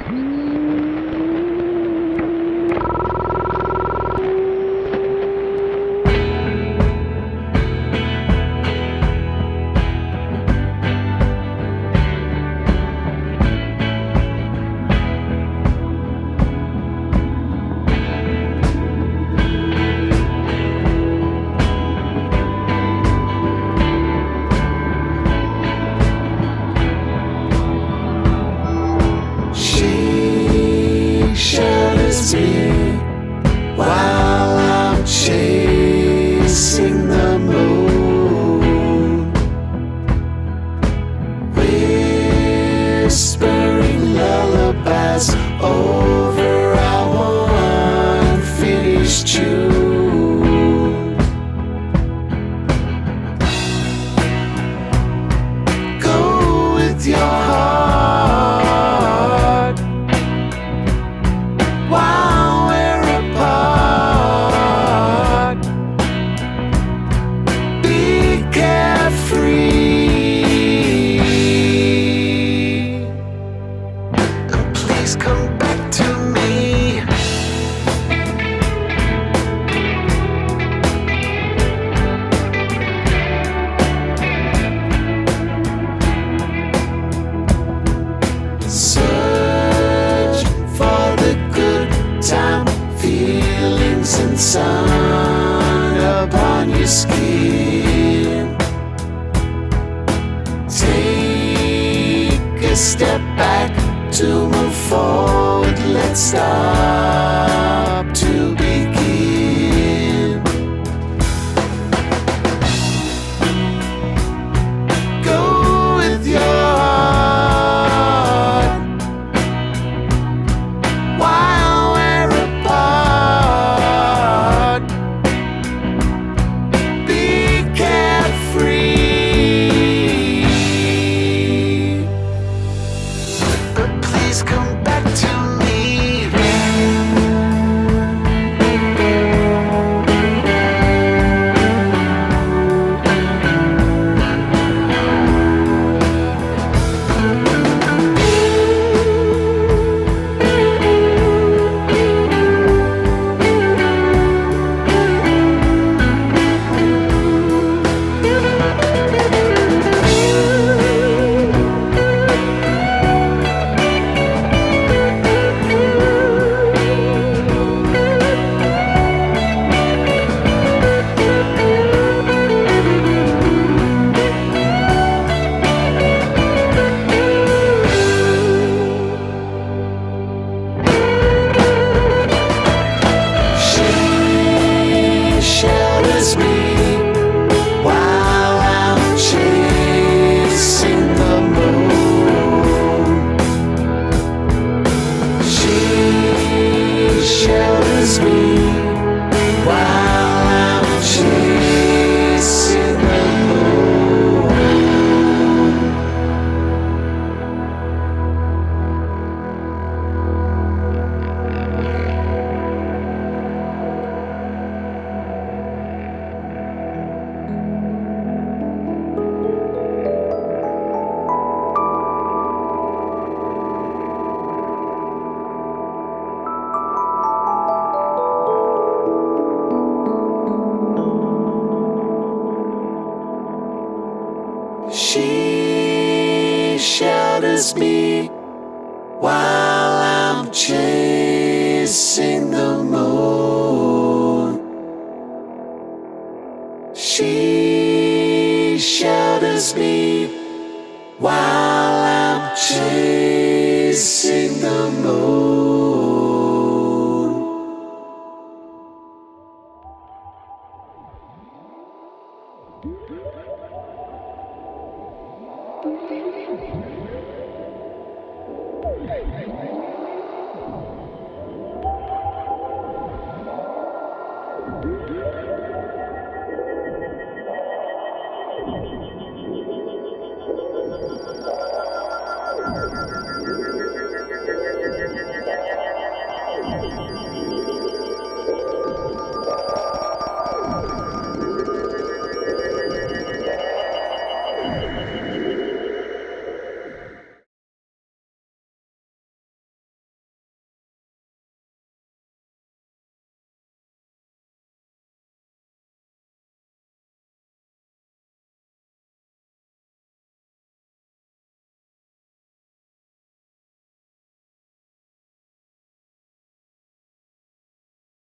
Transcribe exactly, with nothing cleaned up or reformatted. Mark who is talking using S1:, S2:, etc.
S1: While I'm chasing the moon, whispering lullabies over our unfinished tune. Go with your heart while we're apart. Be carefree, and please come back to me. Search for the good time feelings and sun upon your skin. Take a step back to move forward. Let's stop to begin. Go with your heart while we're apart. Be carefree, but please come back to me. She shelters me while I'm chasing the moon. She shelters me while I'm chasing the moon. She shelters me while I'm chasing the moon. She shelters me while I'm chasing the moon.